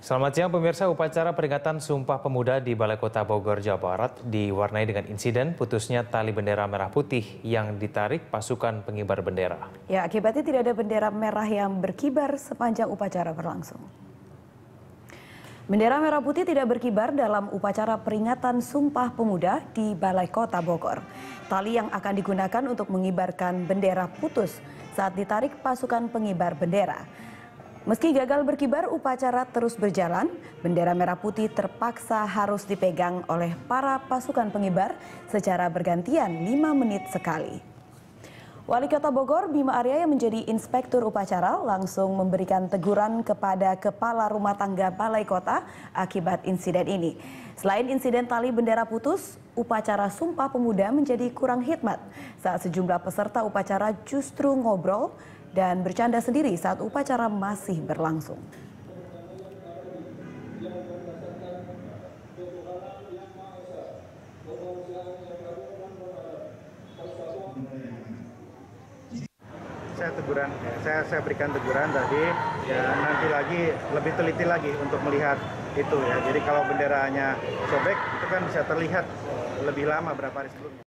Selamat siang pemirsa, upacara peringatan Sumpah Pemuda di Balai Kota Bogor, Jawa Barat diwarnai dengan insiden putusnya tali bendera merah putih yang ditarik pasukan pengibar bendera. Ya, akibatnya tidak ada bendera merah yang berkibar sepanjang upacara berlangsung. Bendera merah putih tidak berkibar dalam upacara peringatan Sumpah Pemuda di Balai Kota Bogor. Tali yang akan digunakan untuk mengibarkan bendera putus saat ditarik pasukan pengibar bendera. Meski gagal berkibar, upacara terus berjalan. Bendera merah putih terpaksa harus dipegang oleh para pasukan pengibar secara bergantian 5 menit sekali. Wali Kota Bogor, Bima Arya yang menjadi inspektur upacara langsung memberikan teguran kepada Kepala Rumah Tangga Balai Kota akibat insiden ini. Selain insiden tali bendera putus, upacara Sumpah Pemuda menjadi kurang hikmat saat sejumlah peserta upacara justru ngobrol dan bercanda sendiri saat upacara masih berlangsung. Saya berikan teguran tadi, ya nanti lagi lebih teliti lagi untuk melihat itu ya. Jadi kalau benderanya sobek itu kan bisa terlihat lebih lama berapa hari sebelumnya.